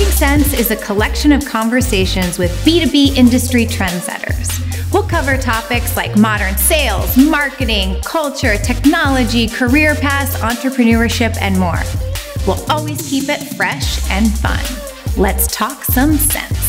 Talking Sense is a collection of conversations with B2B industry trendsetters. We'll cover topics like modern sales, marketing, culture, technology, career paths, entrepreneurship, and more. We'll always keep it fresh and fun. Let's talk some sense.